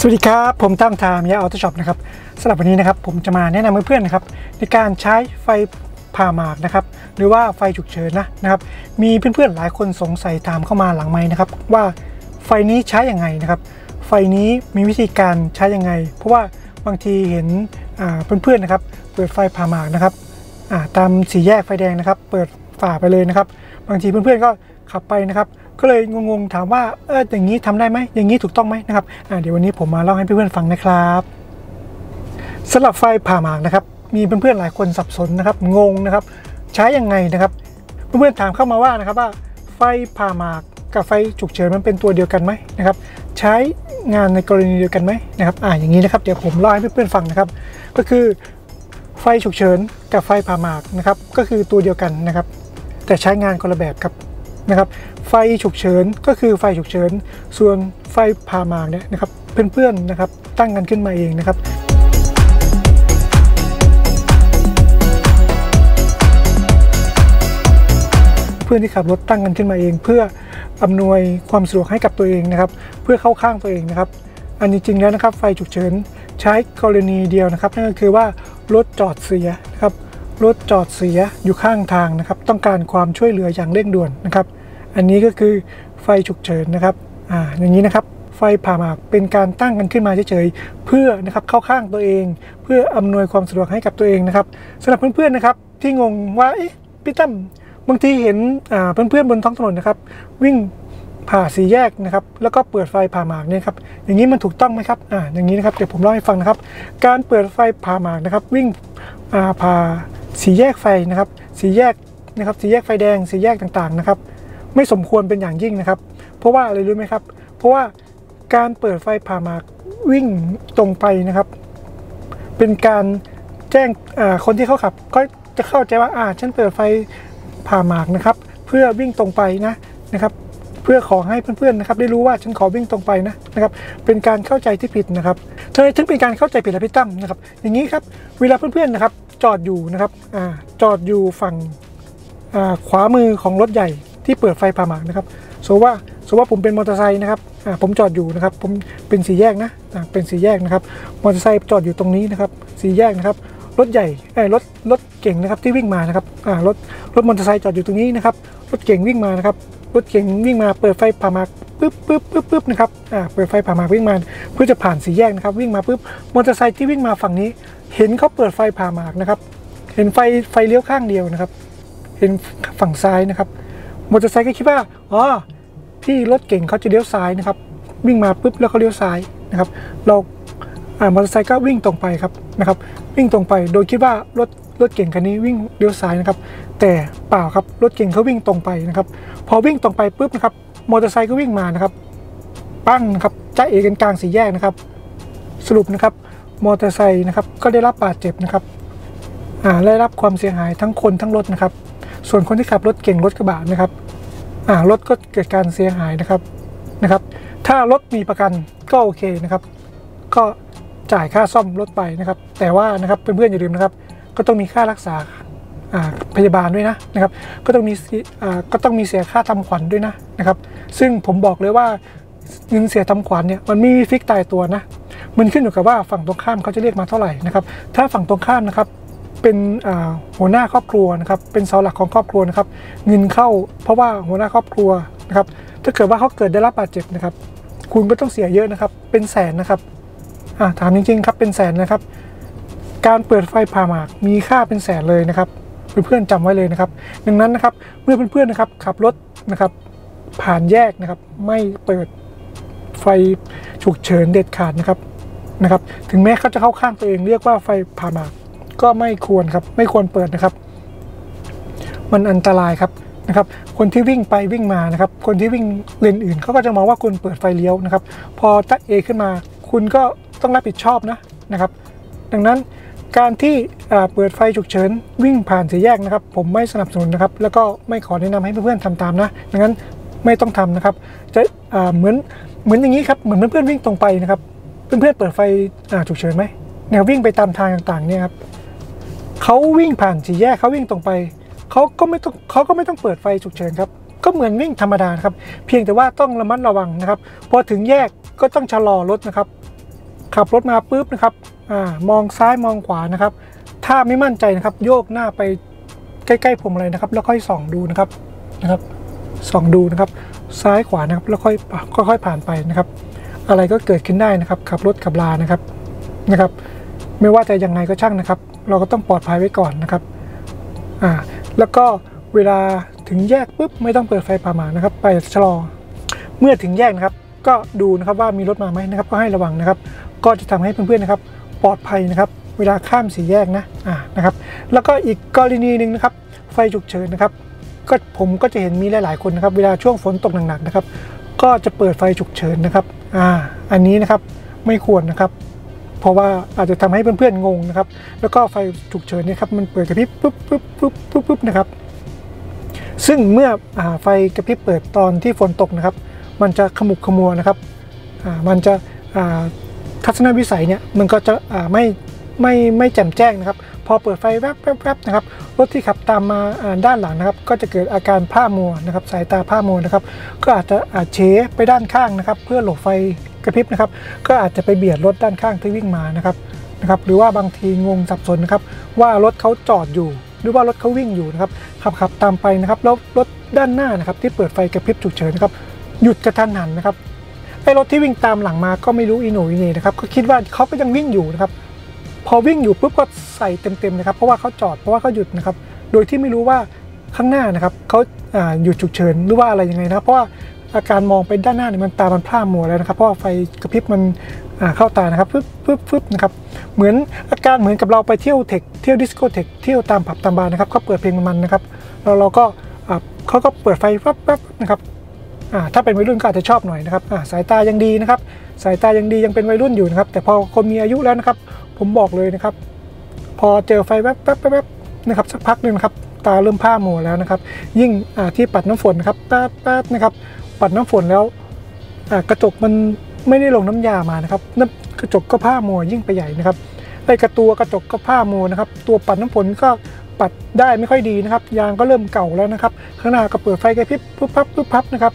สวัสดีครับผมตั้มทามยาออโต้ช็อปนะครับสำหรับวันนี้นะครับผมจะมาแนะนำเพื่อนๆนะครับในการใช้ไฟผ่าหมากนะครับหรือว่าไฟฉุกเฉินนะครับมีเพื่อนๆหลายคนสงสัยตามเข้ามาหลังไมค์นะครับว่าไฟนี้ใช้ยังไงนะครับไฟนี้มีวิธีการใช้ยังไงเพราะว่าบางทีเห็นเพื่อนๆนะครับเปิดไฟผ่าหมากนะครับตามสี่แยกไฟแดงนะครับเปิดฝ่าไปเลยนะครับบางทีเพื่อนๆก็ขับไปนะครับก็เลยงงๆถามว่าอย่างนี้ทำได้ไหมอย่างนี้ถูกต้องไหมนะครับเดี๋ยววันนี้ผมมาเล่าให้เพื่อนๆฟังนะครับสำหรับไฟผ่าหมากนะครับมีเพื่อนๆหลายคนสับสนนะครับงงนะครับใช้ยังไงนะครับเพื่อนๆถามเข้ามาว่านะครับว่าไฟผ่าหมากกับไฟฉุกเฉินมันเป็นตัวเดียวกันไหมนะครับใช้งานในกรณีเดียวกันไหมนะครับอย่างนี้นะครับเดี๋ยวผมเล่าให้เพื่อนๆฟังนะครับก็คือไฟฉุกเฉินกับไฟผ่าหมากนะครับก็คือตัวเดียวกันนะครับแต่ใช้งานคนละแบบครับนะครับไฟฉุกเฉินก็คือไฟฉุกเฉินส่วนไฟผ่าหมากเนี่ยนะครับเพื่อนๆนะครับตั้งกันขึ้นมาเองนะครับเพื่อนที่ขับรถตั้งกันขึ้นมาเองเพื่ออำนวยความสะดวกให้กับตัวเองนะครับเพื่อเข้าข้างตัวเองนะครับอันนี้จริงแล้วนะครับไฟฉุกเฉินใช้กรณีเดียวนะครับนั่นก็คือว่ารถจอดเสียนะครับรถจอดเสียอยู่ข้างทางนะครับต้องการความช่วยเหลืออย่างเร่งด่วนนะครับอันนี้ก็คือไฟฉุกเฉินนะครับอย่างนี้นะครับไฟผ่าหมากเป็นการตั้งกันขึ้นมาเฉยๆเพื่อนะครับเข้าข้างตัวเองเพื่ออำนวยความสะดวกให้กับตัวเองนะครับสำหรับเพื่อนๆนะครับที่งงว่าพี่ตั้มบางทีเห็นเพื่อนๆบนท้องถนนนะครับวิ่งผ่าสี่แยกนะครับแล้วก็เปิดไฟผ่าหมากเนี่ยครับอย่างนี้มันถูกต้องไหมครับอย่างนี้นะครับเดี๋ยวผมเล่าให้ฟังนะครับการเปิดไฟผ่าหมากนะครับวิ่งผ่าสี่แยกไฟนะครับสี่แยกนะครับสี่แยกไฟแดงสี่แยกต่างๆนะครับไม่สมควรเป็นอย่างยิ่งนะครับเพราะว่าอะไรรู้ไหมครับเพราะว่าการเปิดไฟผ่าหมากวิ่งตรงไปนะครับเป็นการแจ้งคนที่เขาขับก็จะเข้าใจว่าฉันเปิดไฟผ่าหมากนะครับเพื่อวิ่งตรงไปนะครับเพื่อขอให้เพื่อนๆนะครับได้รู้ว่าฉันขอวิ่งตรงไปนะครับเป็นการเข้าใจที่ผิดนะครับเธอถึงเป็นการเข้าใจผิดและพี่ตั้มนะครับอย่างนี้ครับเวลาเพื่อนๆนะครับจอดอยู่นะครับจอดอยู่ฝั่งขวามือของรถใหญ่ที่เปิดไฟผ่าหมากนะครับสมมติว่าผมเป็นมอเตอร์ไซค์นะครับผมจอดอยู่นะครับผมเป็นสี่แยกเป็นสี่แยกนะครับมอเตอร์ไซค์จอดอยู่ตรงนี้นะครับสี่แยกนะครับรถใหญ่รถเก่งนะครับที่วิ่งมานะครับรถมอเตอร์ไซค์จอดอยู่ตรงนี้นะครับรถเก่งวิ่งมานะครับรถเก่งวิ่งมาเปิดไฟผ่าหมากปึ๊บนะครับเปิดไฟผ่าหมากวิ่งมาเพื่อจะผ่านสี่แยกนะครับวิ่งมาปึ๊บมอเตอร์ไซค์ที่วิ่งมาฝั่งนี้เห็นเขาเปิดไฟผ่าหมากนะครับเห็นไฟเลี้ยวข้างเดียวนะครับเห็นฝั่งซ้ายนะครับมอเตอร์ไซค์ก็คิดว่าที่รถเก่งเขาจะเลี้ยวซ้ายนะครับวิ่งมาปุ๊บแล้วเขาเลี้ยวซ้ายนะครับเรามอเตอร์ไซค์ก็วิ่งตรงไปครับนะครับวิ่งตรงไปโดยคิดว่ารถเก่งคันนี้วิ่งเลี้ยวซ้ายนะครับแต่เปล่าครับรถเก่งเขาวิ่งตรงไปนะครับพอวิ่งตรงไปปุ๊บนะครับมอเตอร์ไซค์ก็วิ่งมานะครับปั้งนะครับจ้าเอกันกลางสี่แยกนะครับสรุปนะครับมอเตอร์ไซค์นะครับก็ได้รับบาดเจ็บนะครับได้รับความเสียหายทั้งคนทั้งรถนะครับส่วนคนที่ขับรถเก่งรถกระบะนะครับรถก็เกิดการเสียหายนะครับถ้ารถมีประกันก็โอเคนะครับก็จ่ายค่าซ่อมรถไปนะครับแต่ว่านะครับเพื่อนๆอย่าลืมนะครับก็ต้องมีค่ารักษาพยาบาลด้วยนะครับก็ต้องมีเสียค่าทำขวัญด้วยนะครับซึ่งผมบอกเลยว่าเงินเสียทำขวัญเนี่ยมันไม่มีฟิกตายตัวนะมันขึ้นอยู่กับว่าฝั่งตรงข้ามเขาจะเรียกมาเท่าไหร่นะครับถ้าฝั่งตรงข้ามนะครับเป็นหัวหน้าครอบครัวนะครับเป็นเสาหลักของครอบครัวนะครับเงินเข้าเพราะว่าหัวหน้าครอบครัวนะครับถ้าเกิดว่าเขาเกิดได้รับบาดเจ็บนะครับคุณก็ต้องเสียเยอะนะครับเป็นแสนนะครับถามจริงๆครับเป็นแสนนะครับการเปิดไฟผ่าหมากมีค่าเป็นแสนเลยนะครับเพื่อนๆจำไว้เลยนะครับดังนั้นนะครับเมื่อเพื่อนๆนะครับขับรถนะครับผ่านแยกนะครับไม่เปิดไฟฉุกเฉินเด็ดขาดนะครับถึงแม้เขาจะเข้าข้างตัวเองเรียกว่าไฟผ่าหมากก็ไม่ควรครับไม่ควรเปิดนะครับมันอันตรายครับนะครับคนที่วิ่งไปวิ่งมานะครับคนที่วิ่งเลนอื่นเขาก็จะมองว่าคุณเปิดไฟเลี้ยวนะครับพอตั้งเอขึ้นมาคุณก็ต้องรับผิดชอบนะครับดังนั้นการที่เปิดไฟฉุกเฉินวิ่งผ่านสี่แยกนะครับผมไม่สนับสนุนนะครับแล้วก็ไม่ขอแนะนำให้เพื่อนๆทำตามนะดังนั้นไม่ต้องทำนะครับจะเหมือนอย่างนี้ครับเหมือนเพื่อนๆวิ่งตรงไปนะครับเพื่อนๆเปิดไฟฉุกเฉินไหมแนววิ่งไปตามทางต่างๆเนี่ยครับเขาวิ่งผ่านสี่แยกเขาวิ่งตรงไปเขาก็ไม่ต้องเปิดไฟฉุกเฉินครับก็เหมือนวิ่งธรรมดาครับเพียงแต่ว่าต้องระมัดระวังนะครับพอถึงแยกก็ต้องชะลอรถนะครับขับรถมาปุ๊บนะครับมองซ้ายมองขวานะครับถ้าไม่มั่นใจนะครับโยกหน้าไปใกล้ๆพวงมาลัยนะครับแล้วค่อยส่องดูนะครับส่องดูนะครับซ้ายขวานะครับแล้วค่อยผ่านไปนะครับอะไรก็เกิดขึ้นได้นะครับขับรถขับลานะครับไม่ว่าจะยังไงก็ช่างนะครับเราก็ต้องปลอดภัยไว้ก่อนนะครับแล้วก็เวลาถึงแยกปุ๊บไม่ต้องเปิดไฟผ่าหมากนะครับไปชะลอเมื่อถึงแยกนะครับก็ดูนะครับว่ามีรถมาไหมนะครับก็ให้ระวังนะครับก็จะทำให้เพื่อนๆนะครับปลอดภัยนะครับเวลาข้ามสี่แยกนะครับแล้วก็อีกกรณีหนึ่งนะครับไฟฉุกเฉินนะครับก็ผมก็จะเห็นมีหลายๆคนนะครับเวลาช่วงฝนตกหนักๆนะครับก็จะเปิดไฟฉุกเฉินนะครับอันนี้นะครับไม่ควรนะครับเพราะว่าอาจจะทำให้เพื่อนๆงงนะครับแล้วก็ไฟฉุกเฉินเนี่ยครับมันเปิดกระพริบปุ๊บนะครับซึ่งเมื่อไฟกระพริบเปิดตอนที่ฝนตกนะครับมันจะขมุกขมัวนะครับมันจะทัศนวิสัยเนี่ยมันก็จะไม่แจ่มแจ้งนะครับพอเปิดไฟแวบนะครับรถที่ขับตามมาด้านหลังนะครับก็จะเกิดอาการพร่ามัวนะครับสายตาพร่ามัวนะครับก็อาจจะเฉไปด้านข้างนะครับเพื่อหลบไฟกระพริบนะครับก็อาจจะไปเบียดรถด้านข้างที่วิ่งมานะครับหรือว่าบางทีงงสับสนนะครับว่ารถเขาจอดอยู่หรือว่ารถเขาวิ่งอยู่นะครับขับตามไปนะครับแล้วรถด้านหน้านะครับที่เปิดไฟกระพริบฉุกเฉินนะครับหยุดกระทันหันนะครับไอ้รถที่วิ่งตามหลังมาก็ไม่รู้อีโหน่อีเหน่นะครับก็คิดว่าเขาก็ยังวิ่งอยู่นะครับพอวิ่งอยู่ปุ๊บก็ใส่เต็มนะครับเพราะว่าเขาจอดเพราะว่าเขาหยุดนะครับโดยที่ไม่รู้ว่าข้างหน้านะครับเขาหยุดฉุกเฉินหรือว่าอะไรยังไงนะเพราะว่าอาการมองไปด้านหน้าเนี่ยมันตามันพร่ามัวแล้วนะครับเพราะว่าไฟกระพริบมันเข้าตานะครับปึ๊บนะครับเหมือนอาการเหมือนกับเราไปเที่ยวเทคเที่ยวดิสโก้เทคเที่ยวตามผับตามบาร์นะครับเขาเปิดเพลงมันนะครับเราก็เขาก็เปิดไฟแป๊บนะครับถ้าเป็นวัยรุ่นก็อาจจะชอบหน่อยนะครับสายตายังดีนะครับสายตายังดียังเป็นวัยรุ่นอยู่นะครับแต่พอคนมีอายุแล้วนะครับผมบอกเลยนะครับพอเจอไฟแป๊บนะครับสักพักนึงนะครับตาเริ่มพร่ามัวแล้วนะครับยิ่งที่ปัดน้ำฝนนะครับแป๊บนะครับปัดน้ำฝนแล้วกระจกมันไม่ได้ลงน้ำยามานะครับกระจกก็พร่ามัวยิ่งไปใหญ่นะครับไอ้กระจกก็พร่ามัวนะครับตัวปัดน้ำฝนก็ปัดได้ไม่ค่อยดีนะครับยางก็เริ่มเก่าแล้วนะครับข้างหน้าก็เปิดไฟกระพริบปุ๊บพับนะครับ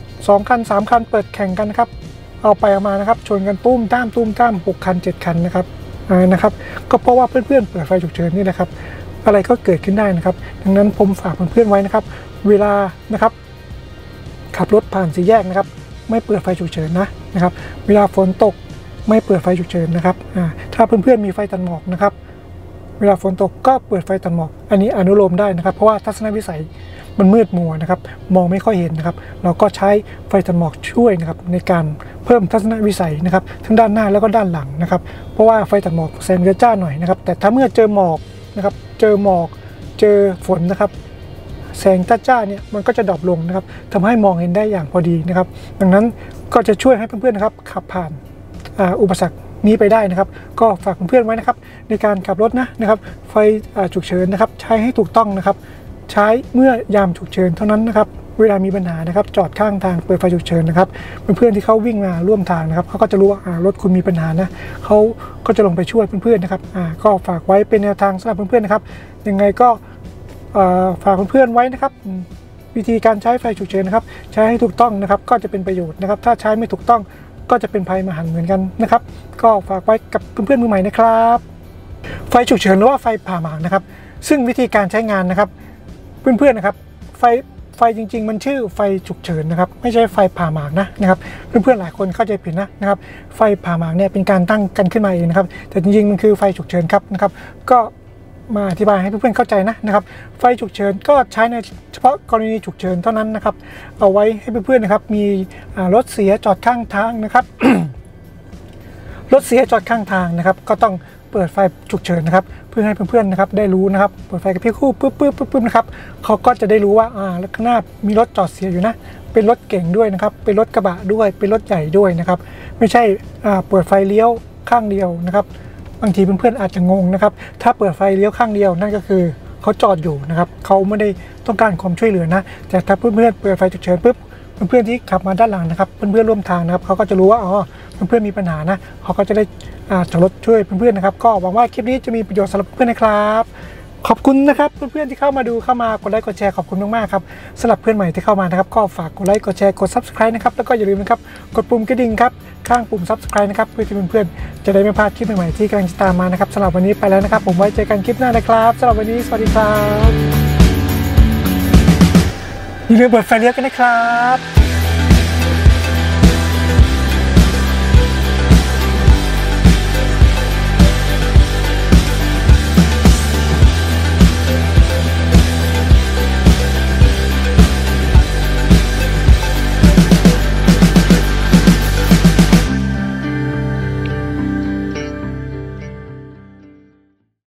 2 คัน 3 คันเปิดแข่งกันนะครับเอาไปเอามานะครับชนกันตุ้มตาม6 คัน 7 คันนะครับก็เพราะว่าเพื่อนๆเปิดไฟฉุกเฉินนี่แหละครับอะไรก็เกิดขึ้นได้นะครับดังนั้นผมฝากเพื่อนๆไว้นะครับเวลานะครับขับรถผ่านสี่แยกนะครับไม่เปิดไฟฉุกเฉินนะครับเวลาฝนตกไม่เปิดไฟฉุกเฉินนะครับถ้าเพื่อนๆมีไฟตัดหมอกนะครับเวลาฝนตกก็เปิดไฟตัดหมอกอันนี้อนุโลมได้นะครับเพราะว่าทัศนวิสัยมันมืดมัวนะครับมองไม่ค่อยเห็นนะครับเราก็ใช้ไฟตัดหมอกช่วยนะครับในการเพิ่มทัศนวิสัยนะครับทั้งด้านหน้าแล้วก็ด้านหลังนะครับเพราะว่าไฟตัดหมอกแสงจะจ้าหน่อยนะครับแต่ถ้าเมื่อเจอหมอกนะครับเจอฝนนะครับแสงจ้าเนี่ยมันก็จะดรอปลงนะครับทำให้มองเห็นได้อย่างพอดีนะครับดังนั้นก็จะช่วยให้เพื่อนๆนะครับขับผ่านอุปสรรคนี้ไปได้นะครับก็ฝากเพื่อนๆไว้นะครับในการขับรถนะครับไฟฉุกเฉินนะครับใช้ให้ถูกต้องนะครับใช้เมื่อยามฉุกเฉินเท่านั้นนะครับเวลามีปัญหานะครับจอดข้างทางเปิดไฟฉุกเฉินนะครับเพื่อนๆที่เขาวิ่งมาร่วมทางนะครับเขาก็จะรู้ว่ารถคุณมีปัญหานะเขาก็จะลงไปช่วยเพื่อนๆนะครับก็ฝากไว้เป็นแนวทางสำหรับเพื่อนๆนะครับยังไงก็ฝากเพื่อนๆไว้นะครับวิธีการใช้ไฟฉุกเฉินนะครับใช้ให้ถูกต้องนะครับก็จะเป็นประโยชน์นะครับถ้าใช้ไม่ถูกต้องก็จะเป็นภัยมหันต์เหมือนกันนะครับก็ฝากไว้กับเพื่อนๆมือใหม่นะครับไฟฉุกเฉินหรือว่าไฟผ่าหมากนะครับซึ่งวิธีการใช้งานนะครับเพื่อนๆนะครับไฟจริงๆมันชื่อไฟฉุกเฉินนะครับไม่ใช่ไฟผ่าหมากนะครับเพื่อนๆหลายคนเข้าใจผิดนะครับไฟผ่าหมากเนี่ยเป็นการตั้งกันขึ้นมาเองนะครับแต่จริงๆมันคือไฟฉุกเฉินครับนะครับก็มาอธิบายให้เพื่อนๆเข้าใจนะครับไฟฉุกเฉินก็ใช้ในเฉพาะกรณีฉุกเฉินเท่านั้นนะครับเอาไว้ให้เพื่อนๆนะครับมีรถเสียจอดข้างทางนะครับ รถเสียจอดข้างทางนะครับก็ต้องเปิดไฟฉุกเฉินนะครับเพื่อให้เพื่อนๆนะครับได้รู้นะครับเปิดไฟกระพริบคู่ปึ๊บนะครับเขาก็จะได้รู้ว่าข้างหน้ามีรถจอดเสียอยู่นะเป็นรถเก่งด้วยนะครับเป็นรถกระบะด้วยเป็นรถใหญ่ด้วยนะครับไม่ใช่เปิดไฟเลี้ยวข้างเดียวนะครับบางทีเพื่อนๆอาจจะงงนะครับถ้าเปิดไฟเลี้ยวข้างเดียวนั่นก็คือเขาจอดอยู่นะครับเขาไม่ได้ต้องการความช่วยเหลือนะแต่ถ้าเพื่อนๆเปิดไฟฉุกเฉินปุ๊บเพื่อนๆที่ขับมาด้านหลังนะครับเพื่อนๆร่วมทางนะครับเขาก็จะรู้ว่าเพื่อนๆมีปัญหานะเขาก็จะได้จอดรถช่วยเพื่อนๆนะครับก็หวังว่าคลิปนี้จะมีประโยชน์สำหรับเพื่อนๆนะครับขอบคุณนะครับเพื่อนๆที่เข้ามาดูเข้ามากดไลค์กดแชร์ขอบคุณมากๆครับสำหรับเพื่อนใหม่ที่เข้ามานะครับก็ฝากกดไลค์กดแชร์กด Subscribe นะครับแล้วก็อย่าลืมนะครับกดปุ่มกระดิ่งครับข้างปุ่ม Subscribe นะครับเพื่อที่เพื่อนๆจะได้ไม่พลาดคลิปใหม่ๆที่กำลังจะตามมานะครับสำหรับวันนี้ไปแล้วนะครับผมไว้เจอกันคลิปหน้านะครับสำหรับวันนี้สวัสดีครับอย่าลืมเปิดไฟเลี้ยวกันนะครับ